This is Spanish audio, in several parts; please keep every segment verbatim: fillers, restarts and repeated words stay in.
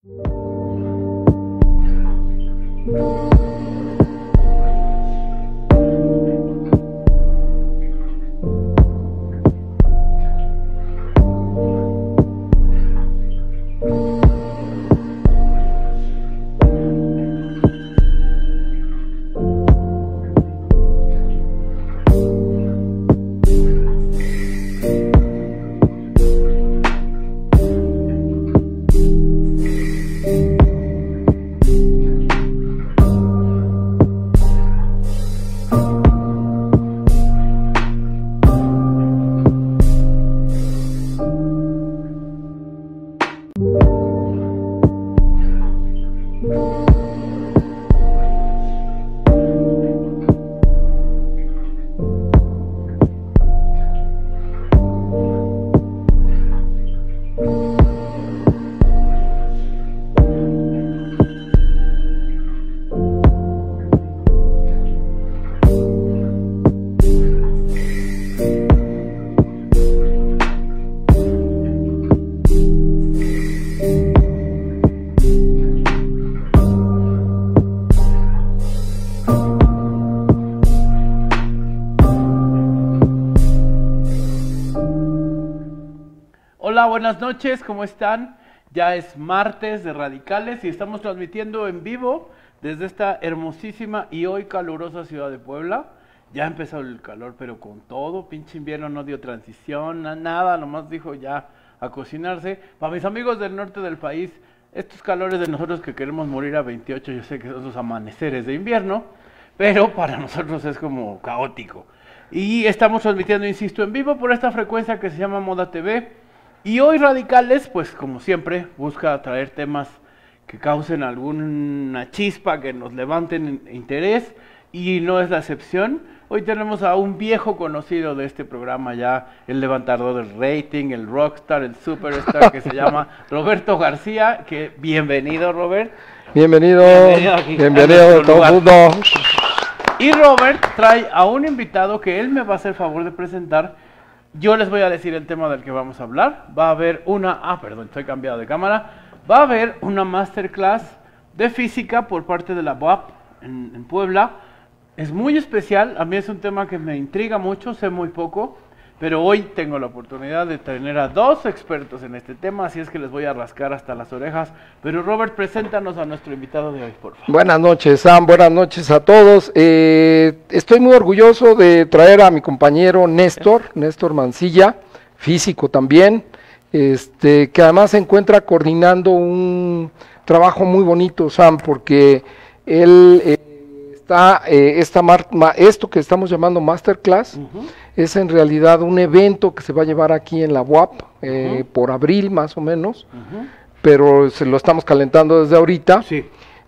Hola, buenas noches, ¿cómo están? Ya es martes de Radicales y estamos transmitiendo en vivo desde esta hermosísima y hoy calurosa ciudad de Puebla. Ya ha empezado el calor, pero con todo, pinche invierno no dio transición, nada, nomás dijo ya a cocinarse. Para mis amigos del norte del país, estos calores de nosotros que queremos morir a veintiocho, yo sé que son sus amaneceres de invierno, pero para nosotros es como caótico. Y estamos transmitiendo, insisto, en vivo por esta frecuencia que se llama Moda T V. Y hoy Radicales, pues como siempre, busca traer temas que causen alguna chispa, que nos levanten interés, y no es la excepción. Hoy tenemos a un viejo conocido de este programa ya, el levantador del rating, el rockstar, el superstar, que se llama Roberto García, que bienvenido, Robert. Bienvenido, bienvenido, aquí, bienvenido a todo el mundo. Y Robert trae a un invitado que él me va a hacer favor de presentar. Yo les voy a decir el tema del que vamos a hablar. Va a haber una, ah, perdón, estoy cambiado de cámara. Va a haber una masterclass de física por parte de la U A P en, en Puebla. Es muy especial, a mí es un tema que me intriga mucho, sé muy poco, pero hoy tengo la oportunidad de tener a dos expertos en este tema, así es que les voy a rascar hasta las orejas. Pero Robert, preséntanos a nuestro invitado de hoy, por favor. Buenas noches, Sam, buenas noches a todos. Eh, estoy muy orgulloso de traer a mi compañero Néstor, Néstor Mancilla, físico también, este, que además se encuentra coordinando un trabajo muy bonito, Sam, porque él... Eh, Está, eh, esta mar, ma, esto que estamos llamando Masterclass, uh-huh. es en realidad un evento que se va a llevar aquí en la U A P eh, uh-huh. por abril más o menos, uh-huh. pero se lo estamos calentando desde ahorita. Sí.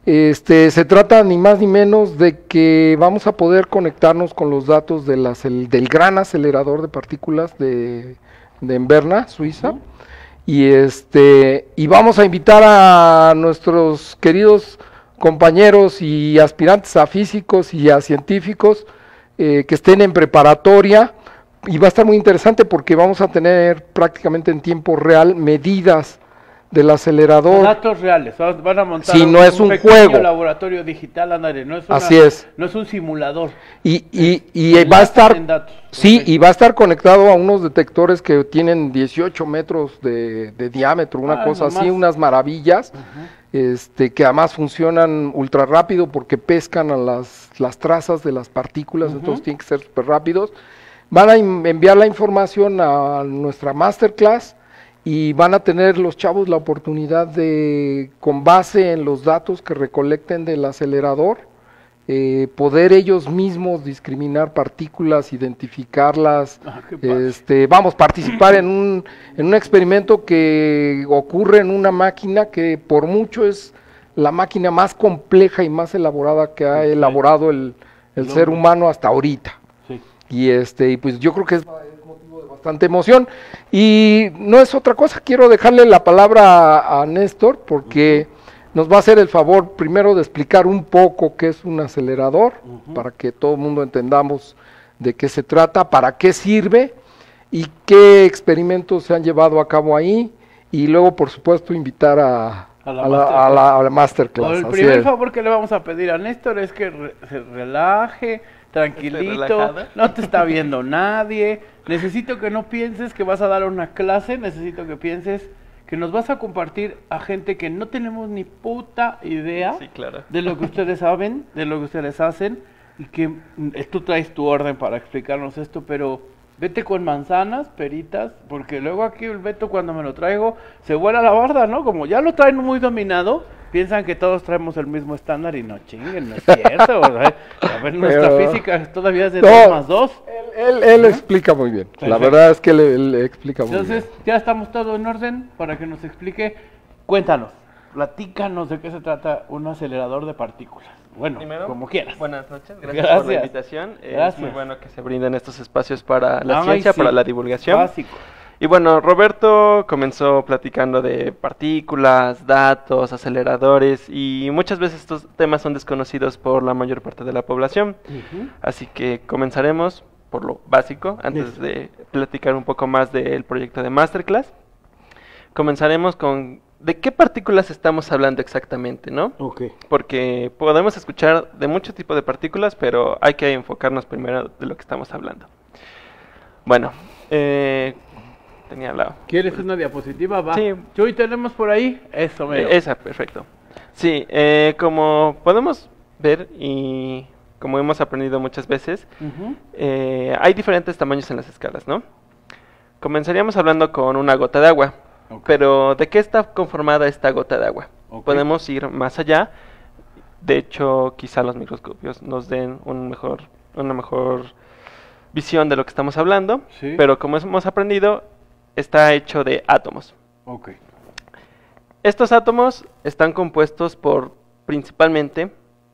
Este, se trata ni más ni menos de que vamos a poder conectarnos con los datos de las, el, del gran acelerador de partículas de, de Enverna, Suiza, uh-huh. y, este, y vamos a invitar a nuestros queridos compañeros y aspirantes a físicos y a científicos eh, que estén en preparatoria, y va a estar muy interesante porque vamos a tener prácticamente en tiempo real medidas del acelerador. Datos reales, van a montar si un, no es un, un juego. laboratorio digital, André, no es una, así es. No es un simulador. Y, y, y va a estar, sí, okay. y va a estar conectado a unos detectores que tienen dieciocho metros de, de diámetro, una ah, cosa nomás. Así, unas maravillas. Uh-huh. Este, que además funcionan ultra rápido porque pescan a las, las trazas de las partículas, uh-huh. entonces tienen que ser súper rápidos. Van a enviar la información a nuestra masterclass y van a tener los chavos la oportunidad de, con base en los datos que recolecten del acelerador, eh, poder ellos mismos discriminar partículas, identificarlas, ah, este, vamos, participar en un, en un experimento que ocurre en una máquina que por mucho es la máquina más compleja y más elaborada que ha elaborado el, el ser humano hasta ahorita. Sí. Y este, y pues yo creo que es, es motivo de bastante emoción. Y no es otra cosa, quiero dejarle la palabra a, a Néstor porque uh-huh. nos va a hacer el favor primero de explicar un poco qué es un acelerador, uh-huh. para que todo el mundo entendamos de qué se trata, para qué sirve y qué experimentos se han llevado a cabo ahí, y luego por supuesto invitar a, a la, a la, a la, a la masterclass. El primer favor que le vamos a pedir a Néstor es que re, se relaje, tranquilito, no te está viendo nadie. Necesito que no pienses que vas a dar una clase, necesito que pienses que nos vas a compartir a gente que no tenemos ni puta idea sí, claro. de lo que ustedes saben, de lo que ustedes hacen, y que tú traes tu orden para explicarnos esto, pero vete con manzanas, peritas, porque luego aquí el Beto cuando me lo traigo se vuela la barda, ¿no? Como ya lo traen muy dominado, piensan que todos traemos el mismo estándar y no chinguen, no es cierto. A ver, nuestra pero... física todavía es de no, dos más dos. Él, él, él ¿no? explica muy bien, perfecto. La verdad es que él, él explica muy Entonces, bien. Entonces, ya estamos todos en orden para que nos explique. Cuéntanos, platícanos de qué se trata un acelerador de partículas. Bueno, Primero, como quieras. Buenas noches, gracias, gracias. por la invitación. Gracias. Es muy bueno que se brinden estos espacios para la Ay, ciencia, sí. para la divulgación. Básico. Y bueno, Roberto comenzó platicando de partículas, datos, aceleradores, y muchas veces estos temas son desconocidos por la mayor parte de la población. Uh-huh. Así que comenzaremos por lo básico, antes sí. de platicar un poco más del proyecto de Masterclass. Comenzaremos con de qué partículas estamos hablando exactamente, ¿no? Okay. Porque podemos escuchar de mucho tipo de partículas, pero hay que enfocarnos primero de lo que estamos hablando. Bueno, eh... tenía la... ¿Quieres una diapositiva? Va. Sí. Chuy, tenemos por ahí. Eso, mero. Esa, perfecto. Sí, eh, como podemos ver y como hemos aprendido muchas veces, uh-huh. eh, hay diferentes tamaños en las escalas, ¿no? Comenzaríamos hablando con una gota de agua. Okay. Pero, ¿de qué está conformada esta gota de agua? Okay. Podemos ir más allá. De hecho, quizá los microscopios nos den un mejor, una mejor visión de lo que estamos hablando. ¿Sí? Pero como hemos aprendido, está hecho de átomos. Okay. Estos átomos están compuestos por principalmente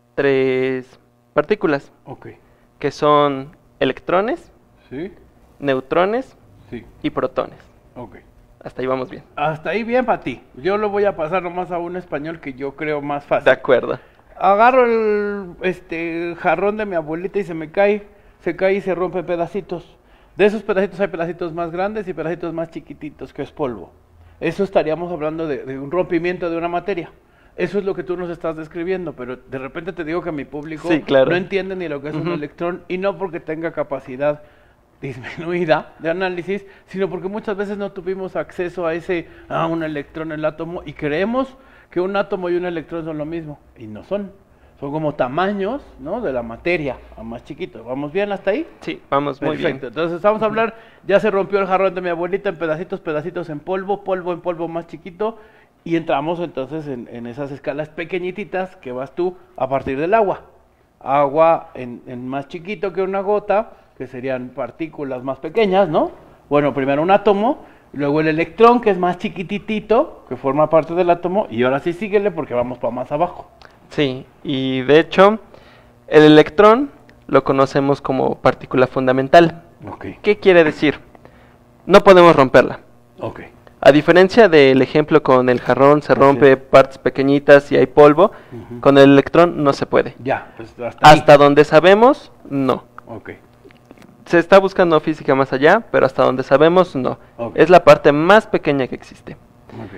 tres partículas. Okay. Que son electrones, ¿sí? neutrones sí. y protones. Okay. Hasta ahí vamos bien. Hasta ahí bien para ti. Yo lo voy a pasar nomás a un español que yo creo más fácil. De acuerdo. Agarro el este jarrón de mi abuelita y se me cae, se cae y se rompe en pedacitos. De esos pedacitos hay pedacitos más grandes y pedacitos más chiquititos, que es polvo. Eso estaríamos hablando de, de un rompimiento de una materia. Eso es lo que tú nos estás describiendo, pero de repente te digo que mi público sí, claro. no entiende ni lo que es uh-huh. un electrón, y no porque tenga capacidad disminuida de análisis, sino porque muchas veces no tuvimos acceso a ese, a un electrón, el átomo, y creemos que un átomo y un electrón son lo mismo, y no son. Son como tamaños, ¿no? De la materia, a más chiquito. ¿Vamos bien hasta ahí? Sí, vamos muy Perfecto. bien. Entonces vamos a hablar, ya se rompió el jarrón de mi abuelita en pedacitos, pedacitos en polvo, polvo en polvo más chiquito, y entramos entonces en, en esas escalas pequeñititas que vas tú a partir del agua. Agua en, en más chiquito que una gota, que serían partículas más pequeñas, ¿no? Bueno, primero un átomo, luego el electrón, que es más chiquititito, que forma parte del átomo, y ahora sí síguele porque vamos para más abajo. Sí, y de hecho, el electrón lo conocemos como partícula fundamental. Okay. ¿Qué quiere decir? No podemos romperla. Okay. A diferencia del ejemplo con el jarrón, se rompe partes pequeñitas y hay polvo, uh-huh. con el electrón no se puede. Ya, pues hasta, hasta donde sabemos, no. Okay. Se está buscando física más allá, pero hasta donde sabemos, no. Okay. Es la parte más pequeña que existe. Okay.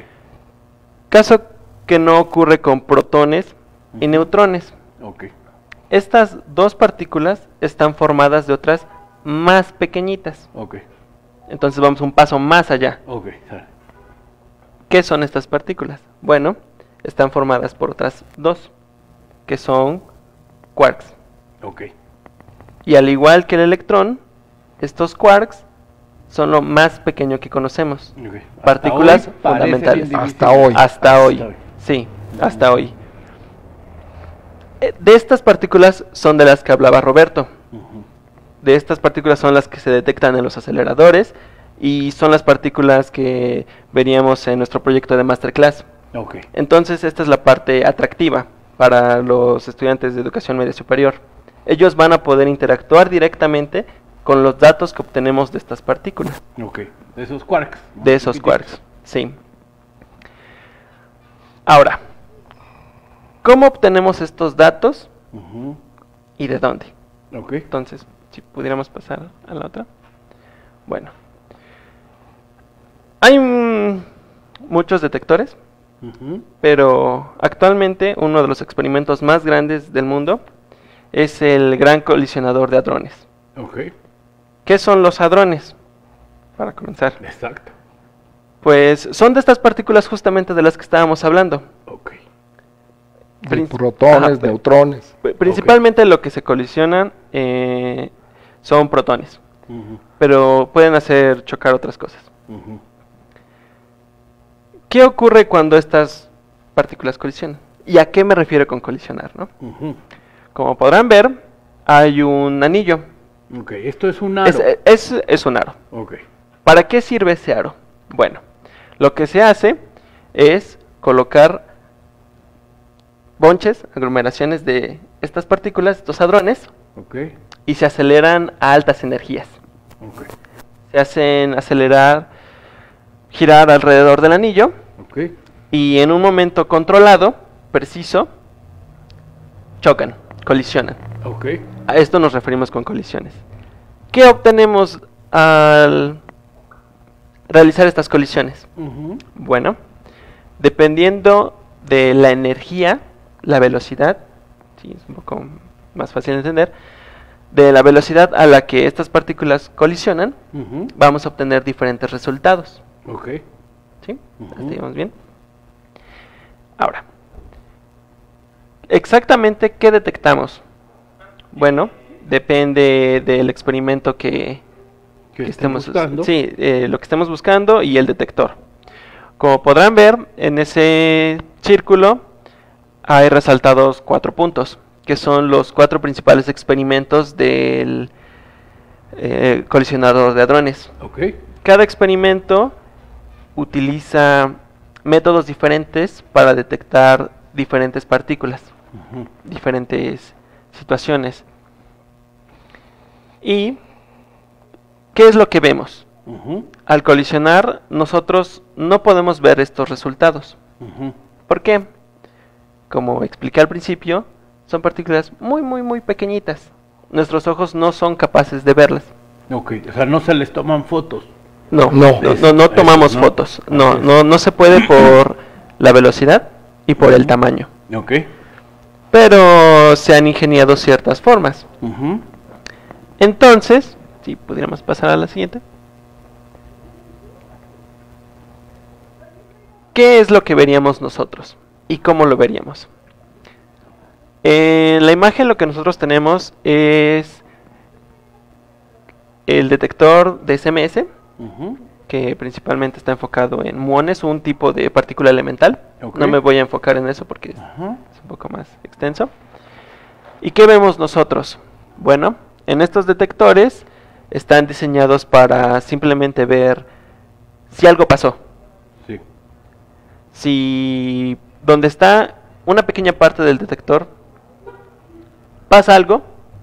Caso que no ocurre con protones uh-huh. y neutrones. Okay. Estas dos partículas están formadas de otras más pequeñitas. Okay. Entonces vamos un paso más allá. Okay. ¿Qué son estas partículas? Bueno, están formadas por otras dos, que son quarks. Okay. Y al igual que el electrón, estos quarks son lo más pequeño que conocemos. Okay. Partículas fundamentales. Hasta hoy. Hasta, hasta hoy. hoy. Sí, hasta hoy. De estas partículas son de las que hablaba Roberto. Uh-huh. De estas partículas son las que se detectan en los aceleradores y son las partículas que veríamos en nuestro proyecto de Masterclass. Okay. Entonces esta es la parte atractiva para los estudiantes de educación media superior. Ellos van a poder interactuar directamente con los datos que obtenemos de estas partículas. Ok, de esos quarks. De esos quarks, sí. Ahora, ¿cómo obtenemos estos datos? Uh-huh. ¿Y de dónde? Ok. Entonces, si pudiéramos pasar a la otra. Bueno. Hay mm, muchos detectores Uh-huh. Pero actualmente uno de los experimentos más grandes del mundo es el Gran Colisionador de Hadrones. Okay. ¿Qué son los hadrones? Para comenzar. Exacto. Pues son de estas partículas justamente de las que estábamos hablando. Okay. De protones, Ajá, neutrones. Principalmente okay. Lo que se colisionan eh, son protones. Uh-huh. Pero pueden hacer chocar otras cosas. Uh-huh. ¿Qué ocurre cuando estas partículas colisionan? ¿Y a qué me refiero con colisionar, no? Uh-huh. Como podrán ver, hay un anillo. Ok, esto es un aro. Es, es, es un aro. Okay. ¿Para qué sirve ese aro? Bueno, lo que se hace es colocar bonches, aglomeraciones de estas partículas, estos hadrones, okay. Y se aceleran a altas energías. Okay. Se hacen acelerar, girar alrededor del anillo, okay. Y en un momento controlado, preciso, chocan, colisionan. Okay. A esto nos referimos con colisiones. ¿Qué obtenemos al realizar estas colisiones? Uh-huh. Bueno, dependiendo de la energía, la velocidad, sí, es un poco más fácil de entender, de la velocidad a la que estas partículas colisionan, uh-huh. Vamos a obtener diferentes resultados. Ok. ¿Sí? Uh-huh. ¿Estamos bien? Ahora, exactamente qué detectamos. Bueno, depende del experimento que, que que estemos buscando. Sí, eh, lo que estemos buscando y el detector. Como podrán ver, en ese círculo hay resaltados cuatro puntos, que son los cuatro principales experimentos del eh, colisionador de hadrones. Okay. Cada experimento utiliza métodos diferentes para detectar diferentes partículas, uh-huh. Diferentes situaciones. ¿Y qué es lo que vemos? Uh-huh. Al colisionar, nosotros no podemos ver estos resultados. Uh-huh. ¿Por qué? Como expliqué al principio, son partículas muy, muy, muy pequeñitas. Nuestros ojos no son capaces de verlas. Ok, o sea, no se les toman fotos. No, no, no, no, no tomamos eso, ¿no? fotos. No, no, no se puede por la velocidad y por uh-huh. el tamaño. Ok. Pero se han ingeniado ciertas formas. Uh-huh. Entonces, si pudiéramos pasar a la siguiente. ¿Qué es lo que veríamos nosotros? ¿Y cómo lo veríamos? En la imagen lo que nosotros tenemos es el detector de S M S, uh-huh. que principalmente está enfocado en muones, un tipo de partícula elemental. Okay. No me voy a enfocar en eso porque uh-huh. es un poco más extenso. ¿Y qué vemos nosotros? Bueno, en estos detectores están diseñados para simplemente ver si algo pasó. Sí. Si donde está una pequeña parte del detector pasa algo,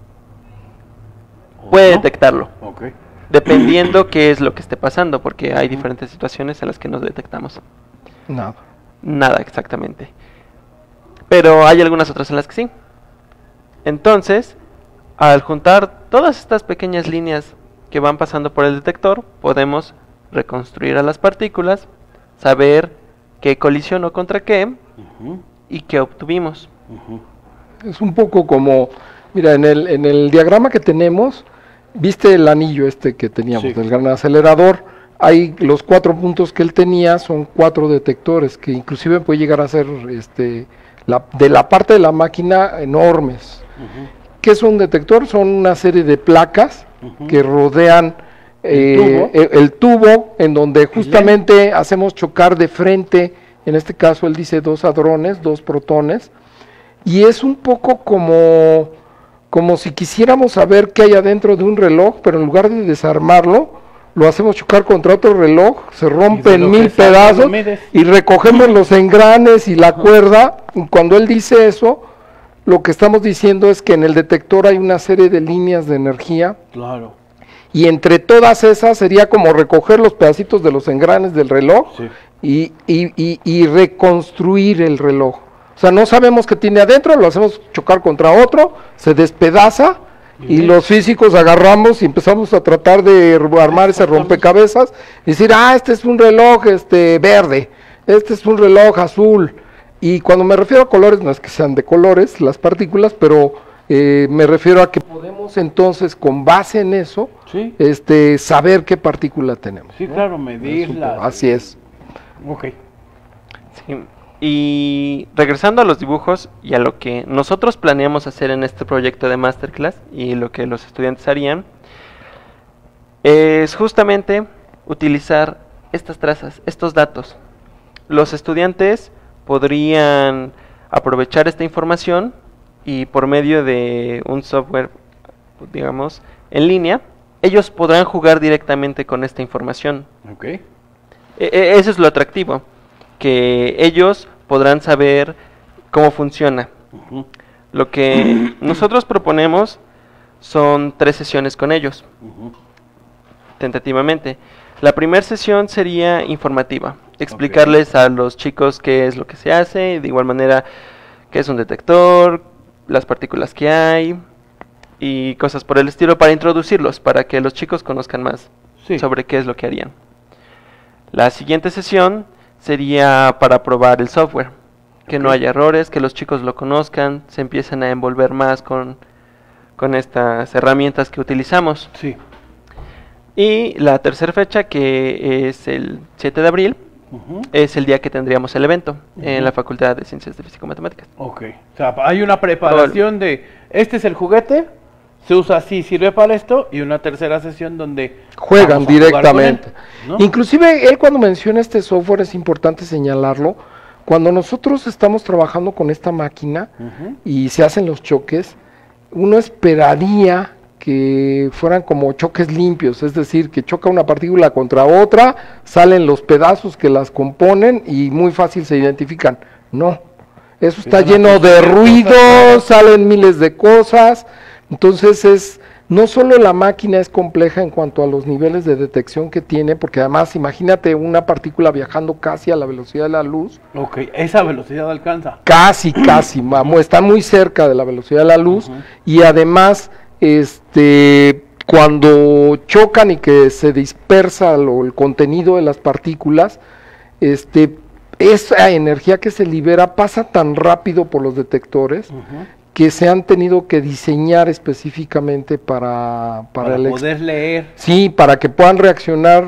puede ¿no? detectarlo. Okay. Dependiendo qué es lo que esté pasando, porque hay diferentes situaciones en las que no detectamos. Nada. Nada, exactamente. Pero hay algunas otras en las que sí. Entonces, al juntar todas estas pequeñas líneas que van pasando por el detector, podemos reconstruir a las partículas, saber qué colisionó contra qué, uh-huh. y qué obtuvimos. Uh-huh. Es un poco como, mira, en el, en el diagrama que tenemos, viste el anillo este que teníamos, sí. del gran acelerador, hay los cuatro puntos que él tenía, son cuatro detectores, que inclusive puede llegar a ser este, la, de la parte de la máquina enormes. Uh-huh. ¿Qué es un detector? Son una serie de placas uh-huh. que rodean eh, el, tubo. El, el tubo, en donde justamente Bien. hacemos chocar de frente, en este caso él dice dos hadrones, dos protones, y es un poco como, como si quisiéramos saber qué hay adentro de un reloj, pero en lugar de desarmarlo, lo hacemos chocar contra otro reloj, se rompe en mil pedazos y recogemos los engranes y la cuerda. Y cuando él dice eso, lo que estamos diciendo es que en el detector hay una serie de líneas de energía. Claro. Y entre todas esas sería como recoger los pedacitos de los engranes del reloj, sí. y, y, y, y reconstruir el reloj. O sea, no sabemos qué tiene adentro, lo hacemos chocar contra otro, se despedaza, y ¿sí? los físicos agarramos y empezamos a tratar de armar ese rompecabezas, y decir, ah, este es un reloj este verde, este es un reloj azul. Y cuando me refiero a colores, no es que sean de colores las partículas, pero eh, me refiero a que podemos entonces, con base en eso, ¿sí? este, saber qué partícula tenemos. Sí, ¿no? claro, medirla. Así es. Ok. Sí. Y regresando a los dibujos y a lo que nosotros planeamos hacer en este proyecto de Masterclass y lo que los estudiantes harían, es justamente utilizar estas trazas, estos datos. Los estudiantes podrían aprovechar esta información y por medio de un software, digamos, en línea, ellos podrán jugar directamente con esta información. Ok. E- e- eso es lo atractivo, que ellos podrán saber cómo funciona. Uh-huh. Lo que nosotros proponemos son tres sesiones con ellos, Uh-huh. tentativamente. La primera sesión sería informativa, explicarles okay. a los chicos qué es lo que se hace, de igual manera qué es un detector, las partículas que hay y cosas por el estilo, para introducirlos, para que los chicos conozcan más sí. sobre qué es lo que harían. La siguiente sesión sería para probar el software, que okay. no haya errores, que los chicos lo conozcan, se empiecen a envolver más con, con estas herramientas que utilizamos. Sí. Y la tercera fecha, que es el siete de abril, uh-huh. es el día que tendríamos el evento uh-huh. en la Facultad de Ciencias de Física y Matemáticas. Ok, o sea, hay una preparación de, este es el juguete, se usa así, sirve para esto, y una tercera sesión donde juegan directamente. Él, ¿no? Inclusive él cuando menciona este software es importante señalarlo, cuando nosotros estamos trabajando con esta máquina uh-huh. y se hacen los choques, uno esperaría que fueran como choques limpios, es decir, que choca una partícula contra otra, salen los pedazos que las componen y muy fácil se identifican. No, eso está lleno de ruidos, salen miles de cosas, entonces es, no solo la máquina es compleja en cuanto a los niveles de detección que tiene, porque además imagínate una partícula viajando casi a la velocidad de la luz. Ok, esa velocidad alcanza. Casi, casi, vamos, está muy cerca de la velocidad de la luz uh-huh. y además este cuando chocan y que se dispersa lo, el contenido de las partículas, este esa energía que se libera pasa tan rápido por los detectores uh-huh. que se han tenido que diseñar específicamente para para, para el poder leer. Sí, para que puedan reaccionar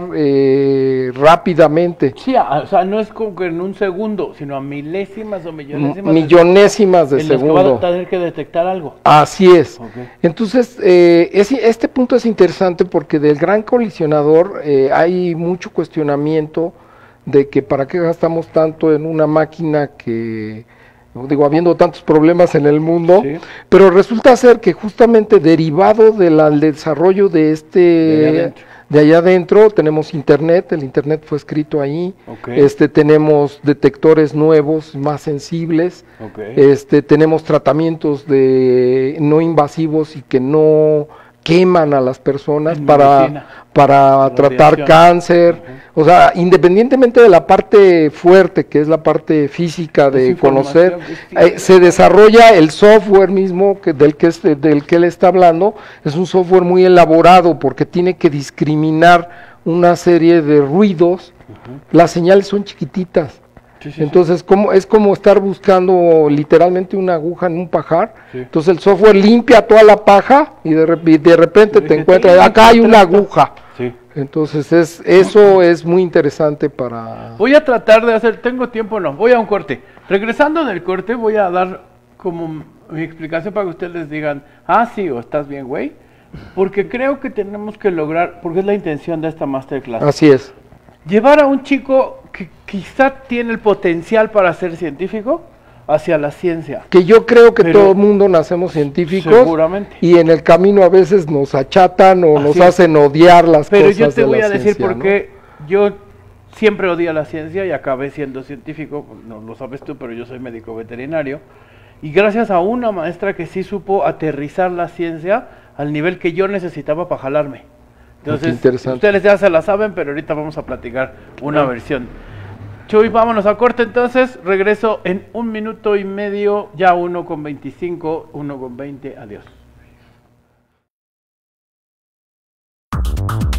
eh, rápidamente. Sí, a, o sea, no es como que en un segundo, sino a milésimas o millonésimas. Millonésimas de, de segundo. En los que va a tener que detectar algo. Así es. Okay. Entonces, eh, es, este punto es interesante porque del gran colisionador eh, hay mucho cuestionamiento de que para qué gastamos tanto en una máquina que, digo, habiendo tantos problemas en el mundo, sí. pero resulta ser que justamente derivado del desarrollo de este, de allá, de allá adentro, tenemos internet, el internet fue escrito ahí, okay. este, tenemos detectores nuevos, más sensibles, okay. este, tenemos tratamientos de no invasivos y que no queman a las personas en para, medicina, para tratar cáncer, uh-huh. o sea, independientemente de la parte fuerte, que es la parte física de es conocer, eh, se desarrolla el software mismo que, del, que es, del que él está hablando, es un software muy elaborado porque tiene que discriminar una serie de ruidos, uh-huh. las señales son chiquititas. Sí, sí, Entonces, sí. Como, es como estar buscando literalmente una aguja en un pajar. Sí. Entonces, el software limpia toda la paja y de, re, de repente sí, te encuentras, acá hay una aguja. Sí. Entonces, es, eso es muy interesante para... Voy a tratar de hacer, tengo tiempo o no, voy a un corte. Regresando del corte, voy a dar como mi explicación para que ustedes les digan, ah, sí, o estás bien, güey. Porque creo que tenemos que lograr, porque es la intención de esta masterclass. Así es. Llevar a un chico que quizá tiene el potencial para ser científico hacia la ciencia. Que yo creo que Pero, todo el mundo nacemos científicos. Seguramente. Y en el camino a veces nos achatan o Así nos es. hacen odiar las Pero cosas. Pero yo te de voy la a decir ciencia, por qué ¿no? yo siempre odié la ciencia y acabé siendo científico. No lo sabes tú, pero yo soy médico veterinario. Y gracias a una maestra que sí supo aterrizar la ciencia al nivel que yo necesitaba para jalarme. Entonces, ustedes ya se la saben, pero ahorita vamos a platicar una ah. versión. Chuy, vámonos a corte entonces, regreso en un minuto y medio, ya uno con veinticinco, uno con veinte, adiós.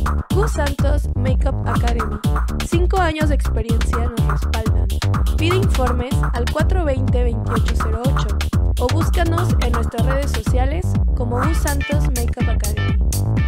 U Santos Makeup Academy. Cinco años de experiencia nos respaldan. Pide informes al cuatro dos cero, veintiocho cero ocho o búscanos en nuestras redes sociales como U Santos Makeup Academy.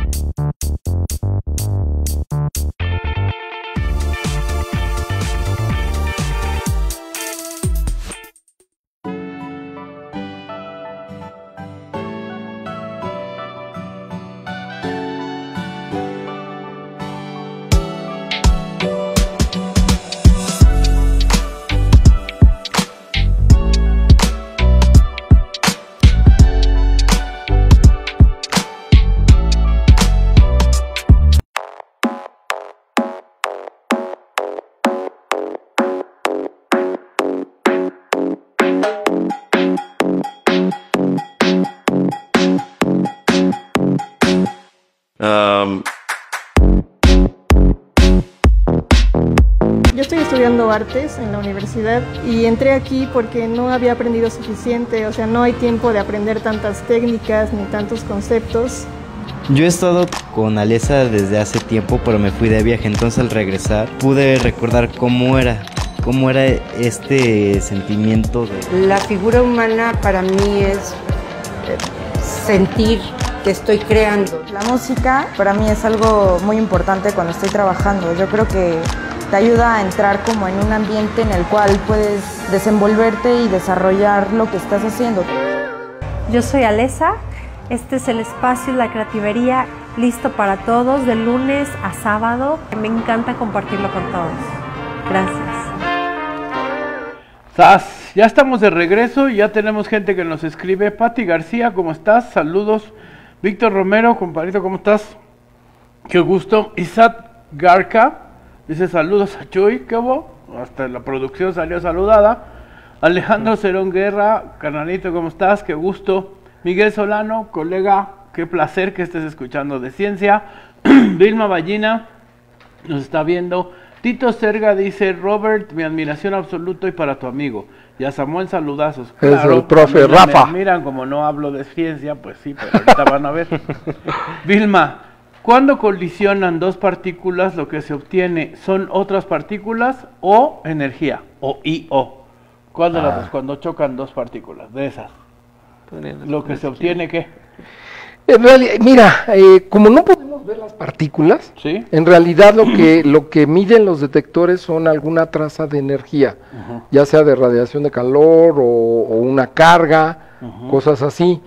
Um, Yo estoy estudiando artes en la universidad y entré aquí porque no había aprendido suficiente, o sea, no hay tiempo de aprender tantas técnicas ni tantos conceptos. Yo he estado con Alesa desde hace tiempo, pero me fui de viaje, entonces al regresar pude recordar cómo era, cómo era este sentimiento de... La figura humana para mí es eh, sentir que estoy creando. La música para mí es algo muy importante cuando estoy trabajando. Yo creo que te ayuda a entrar como en un ambiente en el cual puedes desenvolverte y desarrollar lo que estás haciendo. Yo soy Alesa, este es el espacio La Creativería, listo para todos de lunes a sábado. Me encanta compartirlo con todos. Gracias. ¡Sas! Ya estamos de regreso y ya tenemos gente que nos escribe. Pati García, ¿cómo estás? Saludos. Víctor Romero, compadrito, ¿cómo estás? Qué gusto. Isaac Garca dice saludos a Chuy, ¿qué hubo? Hasta la producción salió saludada. Alejandro Cerón Guerra, carnalito, ¿cómo estás? Qué gusto. Miguel Solano, colega, qué placer que estés escuchando de ciencia. Vilma Ballina nos está viendo. Tito Serga dice, Robert, mi admiración absoluta y para tu amigo. Y a Samuel, saludazos. Es claro, el profe Rafa. Me miran como no hablo de ciencia, pues sí, pero ahorita van a ver. Vilma, cuando colisionan dos partículas, lo que se obtiene son otras partículas o energía, o I O. ¿Cuál de las Ah. dos? Cuando chocan dos partículas, de esas. Lo que se obtiene, ¿qué? En realidad, mira, eh, como no podemos ver las partículas, ¿Sí? en realidad lo que lo que miden los detectores son alguna traza de energía, Ujú. ya sea de radiación de calor o, o una carga, Ujú. cosas así.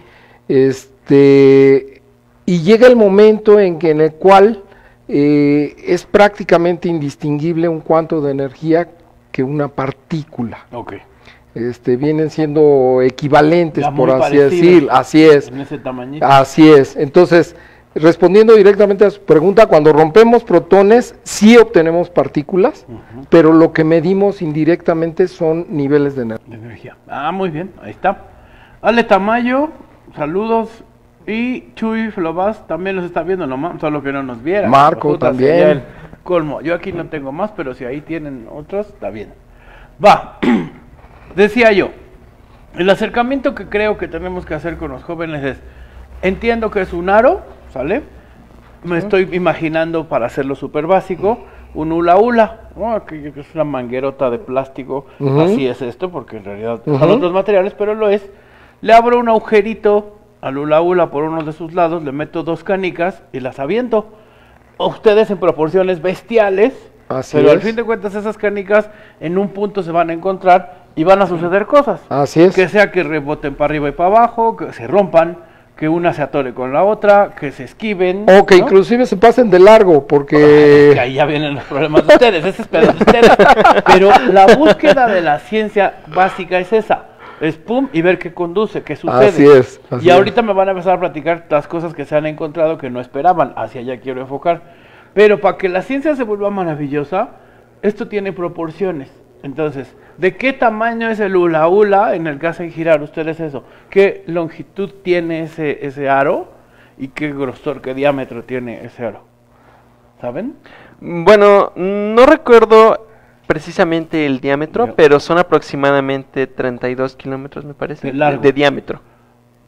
Este y llega el momento en que en el cual eh, es prácticamente indistinguible un cuanto de energía que una partícula. Ok. Este, vienen siendo equivalentes, Ya por muy así parecidos. decir, así es. En ese tamañito. Así es. Entonces, respondiendo directamente a su pregunta, cuando rompemos protones, sí obtenemos partículas, Ujú. pero lo que medimos indirectamente son niveles de energía. De energía. Ah, muy bien, ahí está. Ale Tamayo, saludos. Y Chuy Flobás también los está viendo, nomás, solo que no nos viera. Marco Puta, también. sería el colmo. Yo aquí no tengo más, pero si ahí tienen otros, está bien. Va. Decía yo, el acercamiento que creo que tenemos que hacer con los jóvenes es, entiendo que es un aro, ¿sale? Me estoy imaginando, para hacerlo súper básico, un hula hula, ¿no? Que, que es una manguerota de plástico, Ujú. así es esto, porque en realidad son Ujú. otros materiales, pero lo es. Le abro un agujerito al hula hula por uno de sus lados, le meto dos canicas y las aviento. Ustedes en proporciones bestiales, Así pero al es. fin de cuentas esas canicas en un punto se van a encontrar y van a suceder cosas. Así es. Que sea que reboten para arriba y para abajo, que se rompan, que una se atore con la otra, que se esquiven. O que ¿no? inclusive se pasen de largo, Que porque... ahí ya vienen los problemas de ustedes, ese es pedo de ustedes. Pero la búsqueda de la ciencia básica es esa, es pum y ver qué conduce, qué sucede. Así es, así y es. ahorita me van a empezar a platicar las cosas que se han encontrado que no esperaban, hacia allá quiero enfocar. Pero para que la ciencia se vuelva maravillosa, esto tiene proporciones. Entonces, ¿de qué tamaño es el hula hula en el que hacen girar ustedes eso? ¿Qué longitud tiene ese, ese aro? ¿Y qué grosor, qué diámetro tiene ese aro? ¿Saben? Bueno, no recuerdo precisamente el diámetro, Ya. pero son aproximadamente treinta y dos kilómetros, me parece, De largo. de diámetro.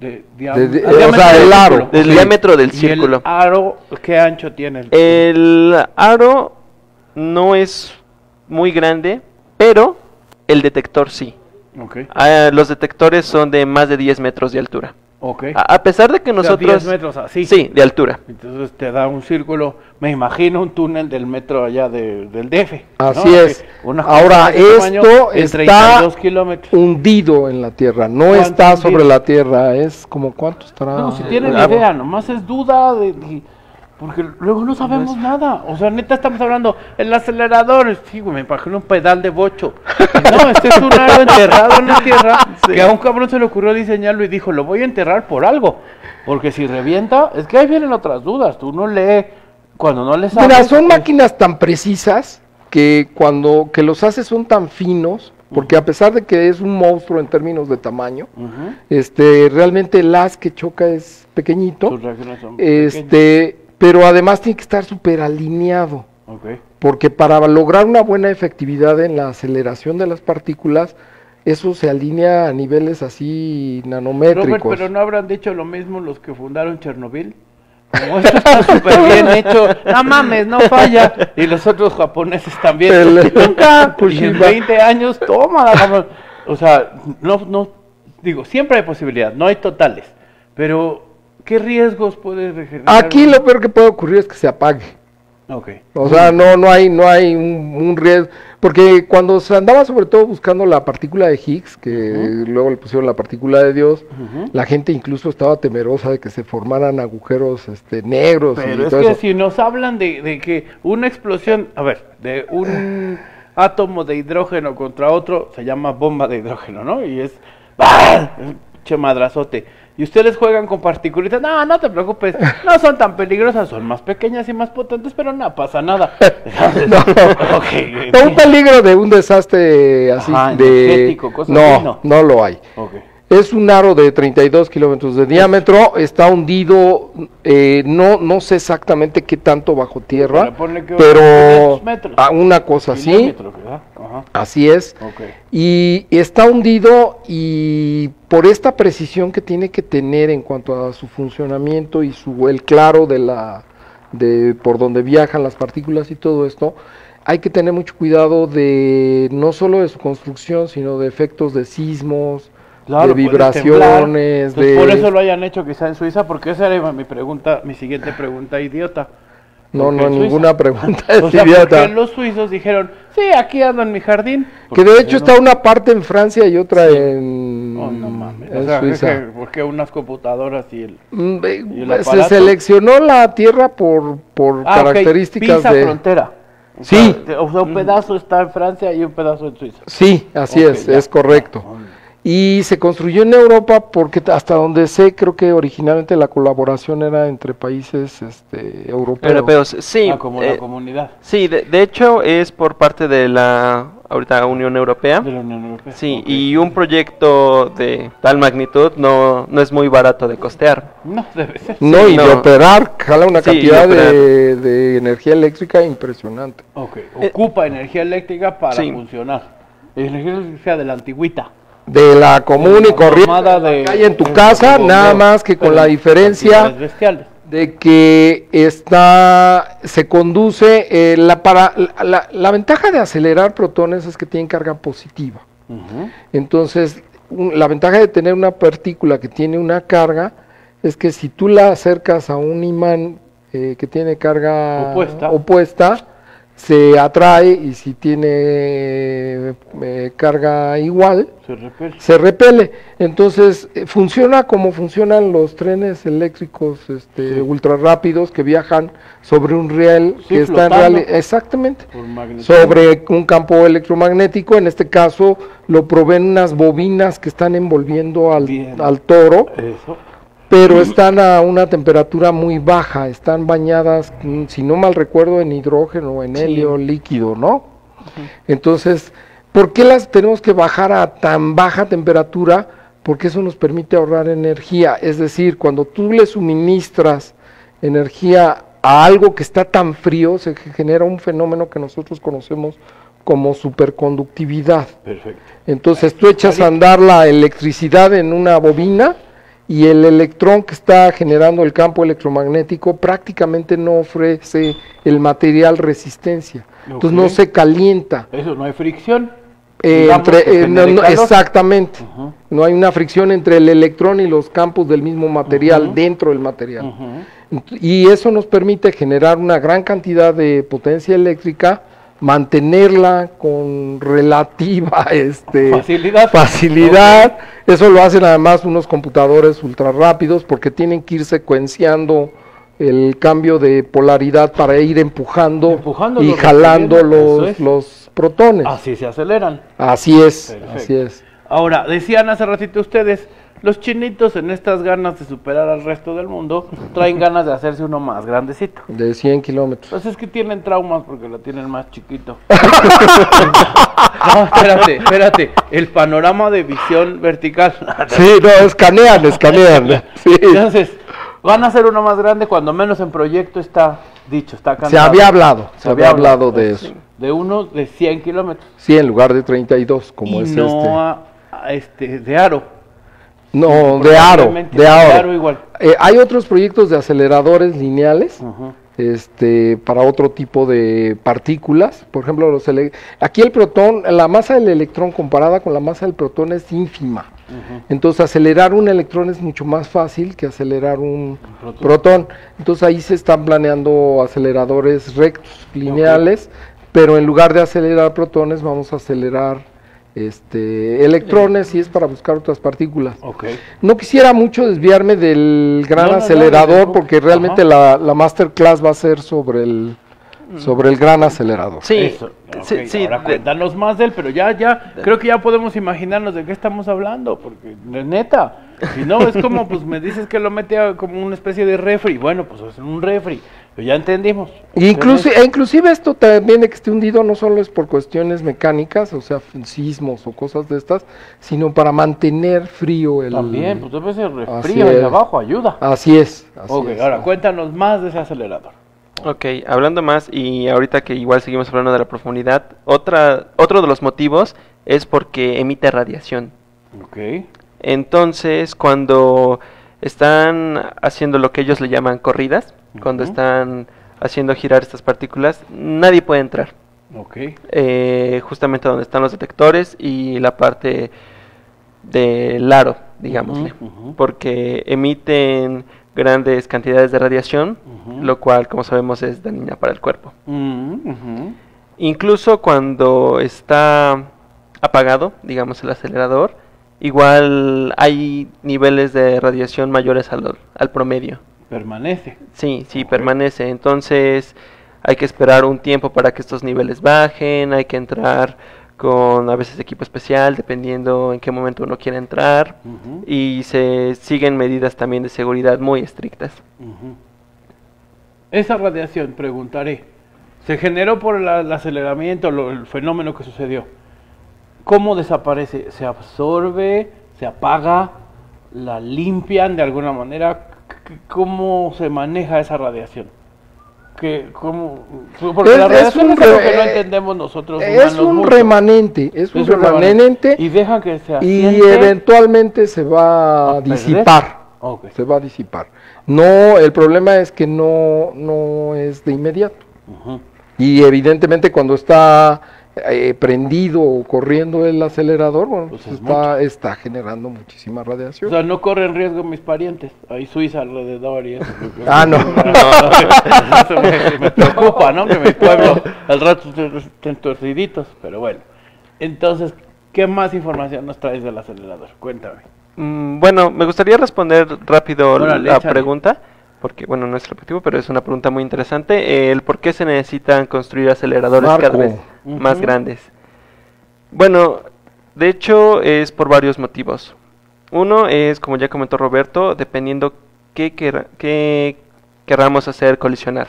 De, de, de, o sea, el aro. Del sí. diámetro del ¿Y círculo. el aro qué ancho tiene? El aro no es muy grande, pero el detector sí. Okay. Uh, los detectores son de más de diez metros de altura. Okay. A, a pesar de que nosotros... O sea, diez metros así. Sí, de altura. Entonces te da un círculo, me imagino un túnel del metro allá de, del D F. Así ¿no? es. Una Ahora, esto está kilómetros. hundido en la tierra, no está sobre hundido? la tierra, es como cuánto estará... No, si tienen eh, idea, nomás es duda de... de porque luego no sabemos nada, o sea, neta estamos hablando, el acelerador, sí, güey, me imagino un pedal de bocho. No, este es un aro enterrado en la tierra, sí. Que a un cabrón se le ocurrió diseñarlo y dijo, lo voy a enterrar por algo, porque si revienta, es que ahí vienen otras dudas, tú no lees, cuando no le sabes... Mira, son pues... máquinas tan precisas, que cuando, que los haces son tan finos, porque a pesar de que es un monstruo en términos de tamaño, uh-huh. este, realmente el haz que choca es pequeñito, sus reacciones son este... pequeñas. Pero además tiene que estar súper alineado, okay. Porque para lograr una buena efectividad en la aceleración de las partículas, eso se alinea a niveles así nanométricos. Robert, pero ¿no habrán dicho lo mismo los que fundaron Chernobyl? Como esto está súper bien hecho, no mames, no falla. Y los otros japoneses también. El, nunca, y en veinte años, toma. O sea, no, no, digo, siempre hay posibilidad, no hay totales, pero... ¿Qué riesgos puede generar? Aquí lo peor que puede ocurrir es que se apague. Okay. O sea, no no hay no hay un, un riesgo, porque cuando se andaba sobre todo buscando la partícula de Higgs, que uh-huh. luego le pusieron la partícula de Dios, uh-huh. la gente incluso estaba temerosa de que se formaran agujeros este negros. Pero y es todo que eso. Si nos hablan de, de que una explosión, a ver, de un átomo de hidrógeno contra otro, se llama bomba de hidrógeno, ¿no? Y es ¡ah! Che madrazote. Y ustedes juegan con partículitas, no, no te preocupes, no son tan peligrosas, son más pequeñas y más potentes, pero no pasa nada. no, okay. no, un peligro de un desastre así Ajá, de... Cosas no, así, no, no lo hay. Okay. Es un aro de treinta y dos kilómetros de diámetro, está hundido, eh, no no sé exactamente qué tanto bajo tierra, pero a una cosa así, así es, okay. Y está hundido y por esta precisión que tiene que tener en cuanto a su funcionamiento y su el claro de la de por donde viajan las partículas y todo esto, hay que tener mucho cuidado de no solo de su construcción, sino de efectos de sismos, claro, de vibraciones, de... Por eso lo hayan hecho quizá en Suiza, porque esa era mi pregunta, mi siguiente pregunta idiota. No, no, ninguna pregunta es o sea, idiota. Porque los suizos dijeron, sí, aquí ando en mi jardín. Que de hecho no... está una parte en Francia y otra sí. en, oh, no mames. en o sea, Suiza. Porque unas computadoras y el, mm, y el Se seleccionó la tierra por, por ah, características okay. Pisa de... frontera. O sí. Sea, o sea, un pedazo está en Francia y un pedazo en Suiza. Sí, así okay, es, ya. es correcto. Y se construyó en Europa porque hasta donde sé, creo que originalmente la colaboración era entre países este, europeos. Europeos, sí. Ah, como eh, la comunidad. Sí, de, de hecho es por parte de la ahorita Unión Europea. De la Unión Europea. Sí, okay. Y un proyecto de tal magnitud no, no es muy barato de costear. No, debe ser. No, sí, y no. de operar, jala una sí, cantidad de, de, de energía eléctrica impresionante. Ok, ocupa eh, energía eléctrica para sí. funcionar. Energía eléctrica de la antigüita. De la común y corriente de, que hay en tu de, casa, de, nada más que con la diferencia de que está se conduce eh, la para la, la, la ventaja de acelerar protones es que tienen carga positiva. Uh-huh. Entonces, un, la ventaja de tener una partícula que tiene una carga es que si tú la acercas a un imán eh, que tiene carga opuesta, opuesta se atrae, y si tiene eh, carga igual, se repele. se repele. Entonces, eh, funciona como funcionan los trenes eléctricos este, sí. ultra rápidos que viajan sobre un riel sí, que está en realidad, exactamente, sobre un campo electromagnético. En este caso, lo proveen unas bobinas que están envolviendo al, al toro. Eso. Pero están a una temperatura muy baja, están bañadas, si no mal recuerdo, en hidrógeno o en helio sí. líquido, ¿no? Uh-huh. Entonces, ¿por qué las tenemos que bajar a tan baja temperatura? Porque eso nos permite ahorrar energía, es decir, cuando tú le suministras energía a algo que está tan frío, se genera un fenómeno que nosotros conocemos como superconductividad. Perfecto. Entonces, tú echas a andar la electricidad en una bobina, y el electrón que está generando el campo electromagnético prácticamente no ofrece el material resistencia, okay. Entonces no se calienta. Eso, no hay fricción. Eh, entre, eh, no, no, exactamente, uh-huh. No hay una fricción entre el electrón y los campos del mismo material, uh-huh. Dentro del material, uh-huh. Y eso nos permite generar una gran cantidad de potencia eléctrica, mantenerla con relativa este, facilidad, facilidad. Okay. Eso lo hacen además unos computadores ultra rápidos porque tienen que ir secuenciando el cambio de polaridad para ir empujando, empujando y jalando los, es. los protones. Así se aceleran. Así es, perfecto. Así es. Ahora, decían hace ratito ustedes, los chinitos en estas ganas de superar al resto del mundo, traen ganas de hacerse uno más grandecito. De cien kilómetros. Pues es que tienen traumas porque lo tienen más chiquito. No, espérate, espérate, el panorama de visión vertical. Sí, no, escanean, escanean. Sí. Entonces, van a hacer uno más grande cuando menos en proyecto está dicho, está cantado. Se había hablado, se, se había hablado, hablado de eso. De uno de cien kilómetros. Sí, en lugar de treinta y dos, como y es no este. A, a este, de aro. No, de aro, de aro. aro igual. Eh, hay otros proyectos de aceleradores lineales, uh-huh. este, para otro tipo de partículas. Por ejemplo, los ele- aquí el protón, la masa del electrón comparada con la masa del protón es ínfima. Uh-huh. Entonces, acelerar un electrón es mucho más fácil que acelerar un protón. protón. Entonces, ahí se están planeando aceleradores rectos, lineales, okay. Pero en lugar de acelerar protones, vamos a acelerar este electrones, y es para buscar otras partículas. Okay. No quisiera mucho desviarme del gran no, no, acelerador, no, no, porque realmente la, la masterclass va a ser sobre el sobre el gran acelerador. Sí, Eso. Okay. sí, sí. Ahora cuéntanos más de él, pero ya, ya, creo que ya podemos imaginarnos de qué estamos hablando, porque neta, si no es como, pues me dices que lo mete a, como una especie de refri, bueno, pues es un refri. Pero ya entendimos. Inclusive, e inclusive esto también de que esté hundido no solo es por cuestiones mecánicas, o sea, sismos o cosas de estas, sino para mantener frío el... También, pues debe ser frío ahí abajo, ayuda. Así es. Así ok, es, ahora ¿no? Cuéntanos más de ese acelerador. Ok, hablando más, y ahorita que igual seguimos hablando de la profundidad, otra, otro de los motivos es porque emite radiación. Ok. Entonces, cuando están haciendo lo que ellos le llaman corridas, uh-huh. Cuando están haciendo girar estas partículas, nadie puede entrar. Okay. Eh, justamente donde están los detectores y la parte del aro, digámosle, uh-huh, uh-huh. Porque emiten grandes cantidades de radiación, uh-huh. Lo cual, como sabemos, es dañina para el cuerpo. Uh-huh, uh-huh. Incluso cuando está apagado, digamos, el acelerador, igual hay niveles de radiación mayores al, al promedio. Permanece. Sí, sí, okay. Permanece. Entonces hay que esperar un tiempo para que estos niveles bajen, hay que entrar con a veces equipo especial, dependiendo en qué momento uno quiere entrar, uh-huh. Y se siguen medidas también de seguridad muy estrictas. Uh-huh. Esa radiación, preguntaré, ¿se generó por la, el aceleramiento, lo, el fenómeno que sucedió? ¿Cómo desaparece? ¿Se absorbe? ¿Se apaga? ¿La limpian de alguna manera? ¿Cómo se maneja esa radiación? ¿Qué, cómo? Porque es, la radiación es, es algo que no entendemos nosotros es un mucho. remanente, es un es remanente y deja que se asiente, y eventualmente se va a disipar, okay. Se va a disipar. No, el problema es que no, no es de inmediato. Uh-huh. Y evidentemente cuando está eh, prendido o corriendo el acelerador, bueno, pues pues está, está generando muchísima radiación. O sea, no corren riesgo mis parientes, hay Suiza alrededor y eso. Ah, no. no, no eso me, me preocupa, ¿no? Que mi pueblo al rato estén torciditos, pero bueno. Entonces, ¿qué más información nos traes del acelerador? Cuéntame. Mm, bueno, me gustaría responder rápido bueno, la échale. pregunta. Porque, bueno, no es repetitivo, pero es una pregunta muy interesante. Eh, el por qué se necesitan construir aceleradores Marco. cada vez uh-huh. más grandes. Bueno, de hecho es por varios motivos. Uno es, como ya comentó Roberto, dependiendo qué, quer- qué querramos hacer colisionar.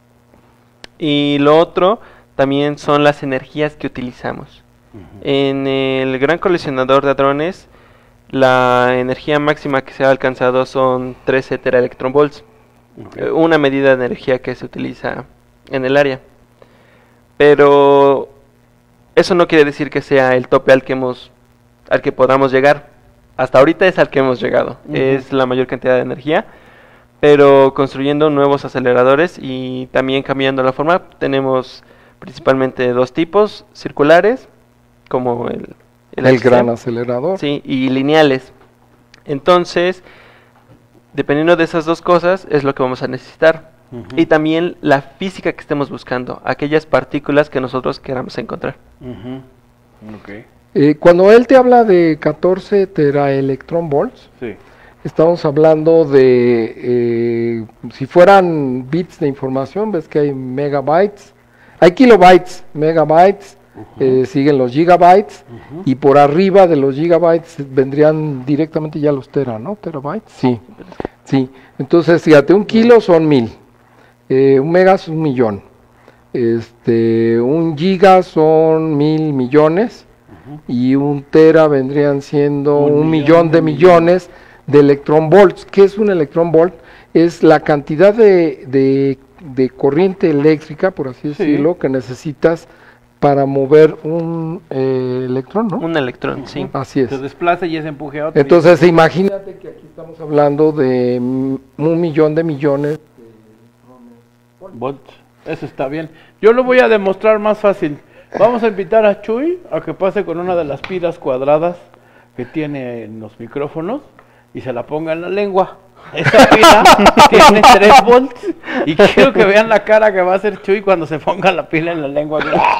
Y lo otro también son las energías que utilizamos. Uh-huh. En el gran colisionador de hadrones, la energía máxima que se ha alcanzado son trece teraelectronvolts. Okay. Una medida de energía que se utiliza en el área, pero eso no quiere decir que sea el tope al que hemos, al que podamos llegar. hasta ahorita es al que hemos llegado, uh-huh. es la mayor cantidad de energía, pero construyendo nuevos aceleradores y también cambiando la forma. Tenemos principalmente dos tipos, circulares, como el... El, el gran acelerador. Sí, y lineales. Entonces, dependiendo de esas dos cosas, es lo que vamos a necesitar. Uh-huh. Y también la física que estemos buscando, aquellas partículas que nosotros queramos encontrar. Uh-huh. Okay. Eh, cuando él te habla de catorce teraelectronvolts, sí. estamos hablando de, eh, si fueran bits de información, ves que hay megabytes, hay kilobytes, megabytes, uh-huh. eh, siguen los gigabytes, uh-huh. y por arriba de los gigabytes vendrían directamente ya los tera, ¿no? Terabytes, sí, sí. Entonces, fíjate, un kilo son mil, eh, un mega es un millón, este, un giga son mil millones, uh-huh. y un tera vendrían siendo un, un millón, millón de, de millones de electronvolts. ¿Qué es un electronvolt? Es la cantidad de, de, de corriente eléctrica, por así decirlo, sí. que necesitas para mover un eh, electrón, ¿no? Un electrón, uh-huh. sí. Así es. Se desplaza y es empuje a otro. Entonces, imagínate que aquí estamos hablando de un millón de millones de electrones. Volts. Eso está bien. Yo lo voy a demostrar más fácil. Vamos a invitar a Chuy a que pase con una de las pilas cuadradas que tiene en los micrófonos y se la ponga en la lengua. Esa pila tiene tres volts y quiero que vean la cara que va a hacer Chuy cuando se ponga la pila en la lengua.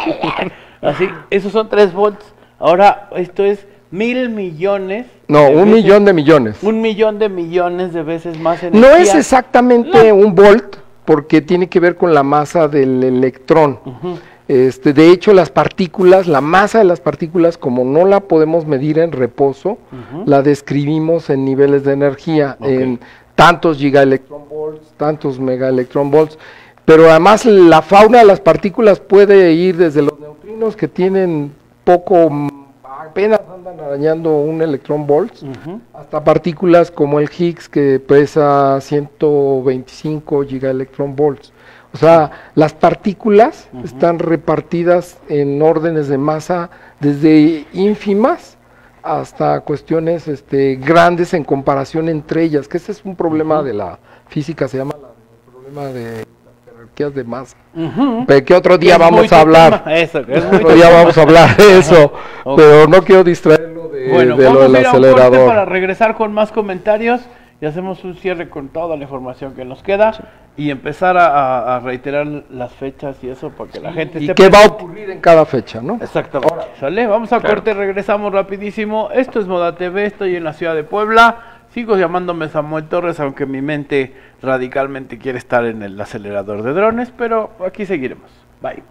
Así, esos son tres volts. Ahora, esto es mil millones. No, un veces, millón de millones. Un millón de millones de veces más energía. No es exactamente no. un volt, porque tiene que ver con la masa del electrón. Uh-huh. Este, de hecho, las partículas, la masa de las partículas, como no la podemos medir en reposo, uh-huh. la describimos en niveles de energía, okay. en tantos gigaelectronvolts, tantos megaelectronvolts, pero además la fauna de las partículas puede ir desde los neutrinos que tienen poco, apenas andan arañando un electronvolt, uh-huh. hasta partículas como el Higgs que pesa ciento veinticinco gigaelectronvolts. O sea, las partículas uh-huh. están repartidas en órdenes de masa desde ínfimas hasta cuestiones este, grandes en comparación entre ellas, que ese es un problema uh-huh. de la física, se llama la, el problema de las jerarquías de masa. Uh-huh. Pero que otro día es vamos a hablar, eso, que es otro día vamos a hablar de eso, uh-huh. okay. pero no quiero distraerlo de, bueno, de lo del acelerador. Bueno, para regresar con más comentarios y hacemos un cierre con toda la información que nos queda. Sí. Y empezar a, a reiterar las fechas y eso para que la gente y qué va a ocurrir en cada fecha, ¿no? Exactamente. ¿Sale? Vamos a claro. corte, regresamos rapidísimo. Esto es Moda T V, estoy en la ciudad de Puebla. Sigo llamándome Samuel Torres, aunque mi mente radicalmente quiere estar en el acelerador de drones, pero aquí seguiremos. Bye.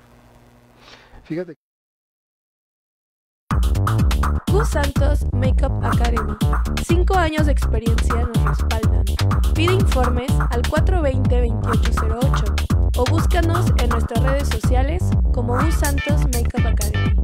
Fíjate. Gus Santos Makeup Academy. Cinco años de experiencia nos respaldan. Pide informes al cuatro dos cero, dos ocho cero ocho o búscanos en nuestras redes sociales como Gus Santos Makeup Academy.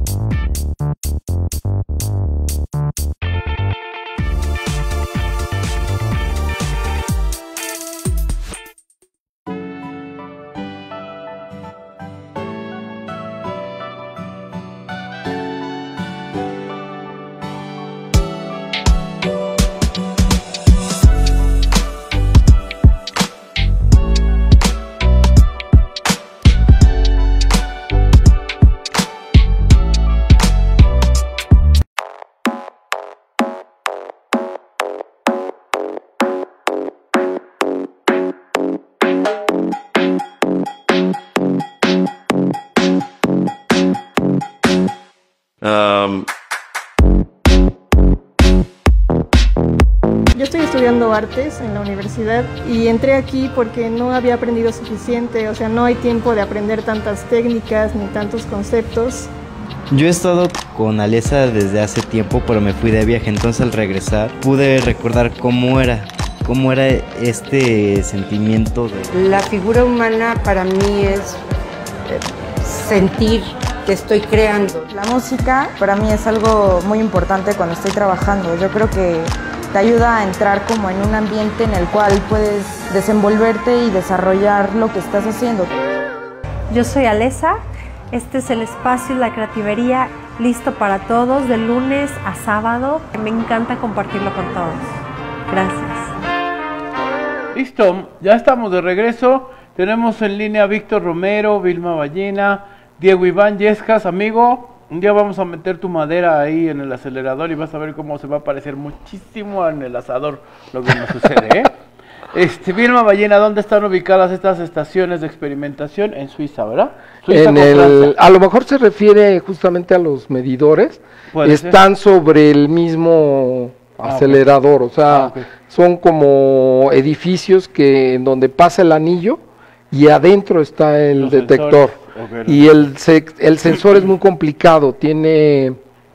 Um. Yo estoy estudiando artes en la universidad y entré aquí porque no había aprendido suficiente, o sea, no hay tiempo de aprender tantas técnicas ni tantos conceptos. Yo he estado con Alesa desde hace tiempo, pero me fui de viaje, entonces al regresar pude recordar cómo era, cómo era este sentimiento de... La figura humana para mí es eh, sentir que estoy creando. La música para mí es algo muy importante cuando estoy trabajando. Yo creo que te ayuda a entrar como en un ambiente en el cual puedes desenvolverte y desarrollar lo que estás haciendo. Yo soy Alesa, este es el espacio La Creativería, listo para todos de lunes a sábado. Me encanta compartirlo con todos. Gracias. Listo, ya estamos de regreso. Tenemos en línea a Víctor Romero, Vilma Ballena, Diego Iván Yescas. Amigo, un día vamos a meter tu madera ahí en el acelerador y vas a ver cómo se va a parecer muchísimo en el asador lo que nos sucede, ¿eh? Este, Vilma Ballena, ¿dónde están ubicadas estas estaciones de experimentación? En Suiza, ¿verdad? Suiza en el, a lo mejor se refiere justamente a los medidores. Están ser? sobre el mismo ah, acelerador, okay. o sea, ah, okay. son como edificios que en donde pasa el anillo y adentro está el los detector. Okay, y el, el sensor es muy complicado, tiene,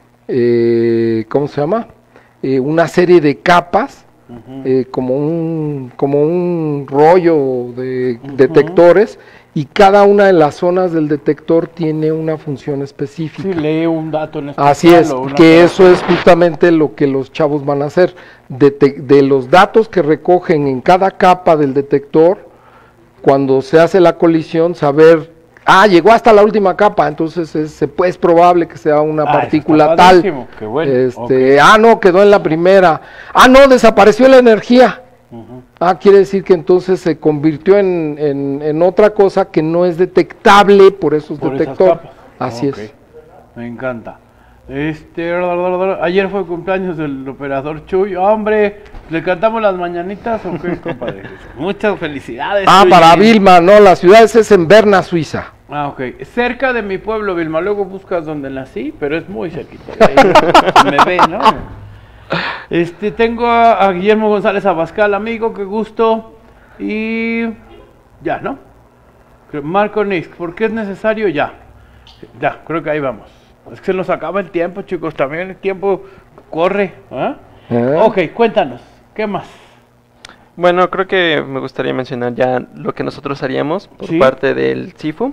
eh, ¿cómo se llama? Eh, una serie de capas. Uh-huh. eh, como un como un rollo de uh-huh. detectores, y cada una de las zonas del detector tiene una función específica. Sí, lee un dato en especial. Así es, que eso es justamente lo que los chavos van a hacer, de, de los datos que recogen en cada capa del detector, cuando se hace la colisión, saber, ah, llegó hasta la última capa, entonces es, se puede, es probable que sea una ah, partícula tal. Qué bueno. Este, okay. Ah, no, quedó en la primera. Ah, no, desapareció la energía. Uh-huh. Ah, quiere decir que entonces se convirtió en, en, en otra cosa que no es detectable por esos por detectores. Así okay. es. Me encanta. Este, ayer fue cumpleaños del operador Chuy. Hombre, ¿le cantamos las mañanitas o qué, compadre? Muchas felicidades. Ah, Chuy. Para Vilma, no, la ciudad es en Berna, Suiza. Ah, ok. Cerca de mi pueblo, Vilma. Luego buscas donde nací, pero es muy cerquita. Ahí me ve, ¿no? Este, tengo a, a Guillermo González Abascal, amigo, qué gusto. Y ya, ¿no? Marco Nix, ¿por qué es necesario? Ya. Ya, creo que ahí vamos. Es que se nos acaba el tiempo, chicos, también el tiempo corre. ¿eh? ¿Eh? Ok, cuéntanos, ¿qué más? Bueno, creo que me gustaría mencionar ya lo que nosotros haríamos por ¿Sí? parte del C I F U.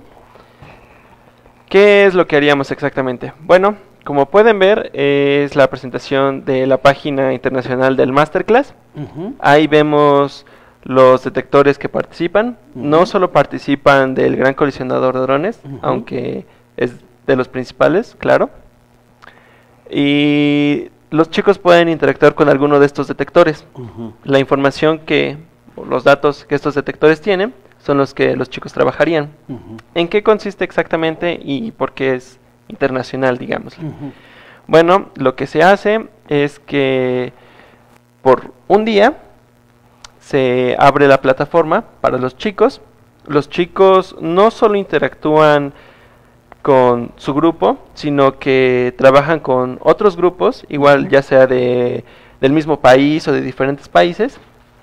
¿Qué es lo que haríamos exactamente? Bueno, como pueden ver, es la presentación de la página internacional del Masterclass. Uh-huh. Ahí vemos los detectores que participan. Uh-huh. No solo participan del Gran Colisionador de Drones, uh-huh. aunque es de los principales, claro. Y los chicos pueden interactuar con alguno de estos detectores. Uh-huh. La información que, o los datos que estos detectores tienen, son los que los chicos trabajarían. Uh-huh. ¿En qué consiste exactamente y por qué es internacional, digamos? Uh-huh. Bueno, lo que se hace es que por un día se abre la plataforma para los chicos. Los chicos no solo interactúan con su grupo, sino que trabajan con otros grupos, igual ya sea de, del mismo país o de diferentes países.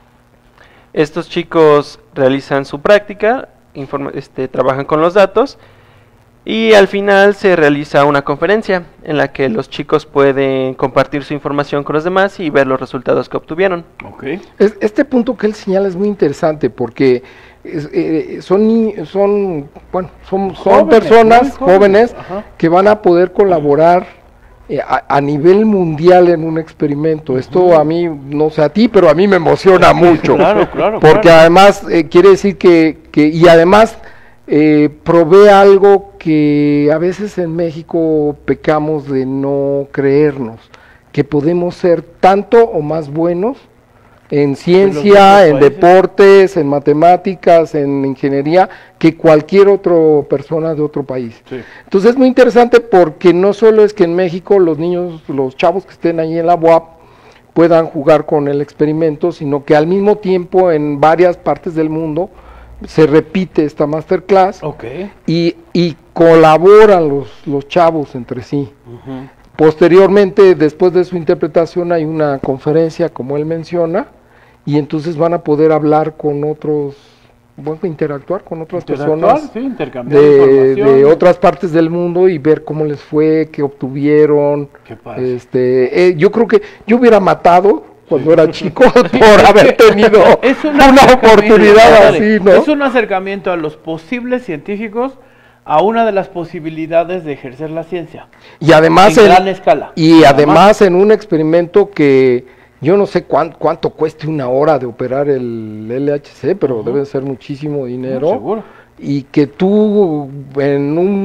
Estos chicos realizan su práctica, informa, este, trabajan con los datos, y al final se realiza una conferencia en la que los chicos pueden compartir su información con los demás y ver los resultados que obtuvieron. Okay. Este punto que él señala es muy interesante porque Es, eh, son son bueno son, son jóvenes, personas jóvenes, jóvenes que van a poder colaborar eh, a, a nivel mundial en un experimento. Uh-huh. Esto a mí, no sé a ti, pero a mí me emociona mucho. Claro, claro, porque claro. además eh, quiere decir que, que y además eh, provee algo que a veces en México pecamos de no creernos, que podemos ser tanto o más buenos en ciencia, en deportes, en matemáticas, en ingeniería, que cualquier otra persona de otro país. Sí. Entonces es muy interesante porque no solo es que en México los niños, los chavos que estén ahí en la U A P puedan jugar con el experimento, sino que al mismo tiempo en varias partes del mundo se repite esta masterclass. Okay. y, y colaboran los, los chavos entre sí. Uh-huh. Posteriormente, después de su interpretación, hay una conferencia, como él menciona, y entonces van a poder hablar con otros, bueno, interactuar con otras personas sí, intercambiar de, de otras partes del mundo y ver cómo les fue, qué obtuvieron. Qué padre. Este, eh, yo creo que yo hubiera matado cuando era chico por haber tenido una, una oportunidad así, ¿no? Es un acercamiento a los posibles científicos a una de las posibilidades de ejercer la ciencia. Y además en, en gran escala. Y además, además en un experimento que yo no sé cuánto, cuánto cueste una hora de operar el L H C, pero uh-huh. debe ser muchísimo dinero. No, seguro. Y que tú en un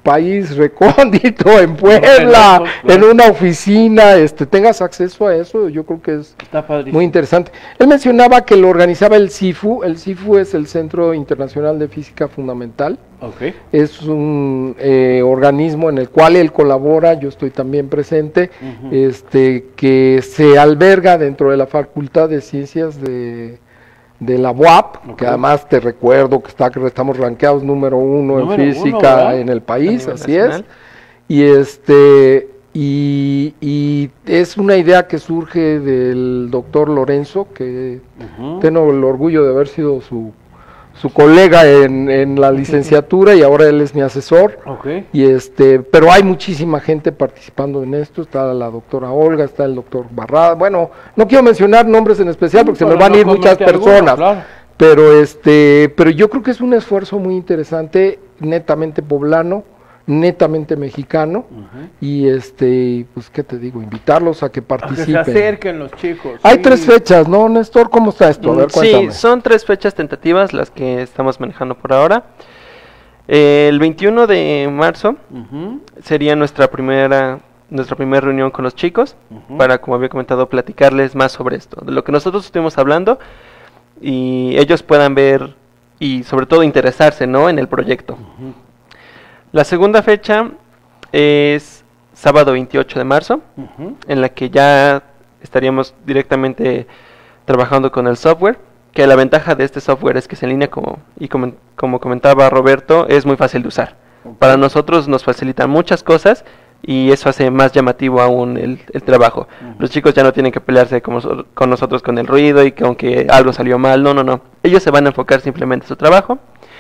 país recóndito, en Puebla, en una oficina, este, tengas acceso a eso, yo creo que es muy interesante. Él mencionaba que lo organizaba el C I F U, el C I F U es el Centro Internacional de Física Fundamental, okay. Es un eh, organismo en el cual él colabora, yo estoy también presente, uh-huh. este, que se alberga dentro de la Facultad de Ciencias de... de la U A P, okay. Que además te recuerdo que está, que estamos rankeados número uno número en física uno, en el país, así nacional. Es, y este y, y es una idea que surge del doctor Lorenzo, que uh-huh. tengo el orgullo de haber sido su su colega en, en la licenciatura y ahora él es mi asesor, okay. Y este, pero hay muchísima gente participando en esto, está la doctora Olga, está el doctor Barrada, bueno, no quiero mencionar nombres en especial porque se me van a ir muchas personas, alguno, claro. pero este, pero yo creo que es un esfuerzo muy interesante, netamente poblano, netamente mexicano, uh-huh. y este, pues qué te digo, invitarlos a que participen. A que se acerquen los chicos. Hay sí. tres fechas, ¿no, Néstor? ¿Cómo está esto? A ver, sí, son tres fechas tentativas las que estamos manejando por ahora. Eh, el veintiuno de marzo uh-huh. sería nuestra primera nuestra primera reunión con los chicos, uh-huh. para, como había comentado, platicarles más sobre esto, de lo que nosotros estuvimos hablando, y ellos puedan ver y sobre todo interesarse, ¿no?, en el proyecto. Uh-huh. La segunda fecha es sábado veintiocho de marzo, uh-huh. en la que ya estaríamos directamente trabajando con el software, que la ventaja de este software es que es en línea, como, y como, como comentaba Roberto, es muy fácil de usar. Okay. Para nosotros nos facilitan muchas cosas y eso hace más llamativo aún el, el trabajo. Uh-huh. Los chicos ya no tienen que pelearse con, con nosotros con el ruido y que aunque algo salió mal, no, no, no. Ellos se van a enfocar simplemente en su trabajo.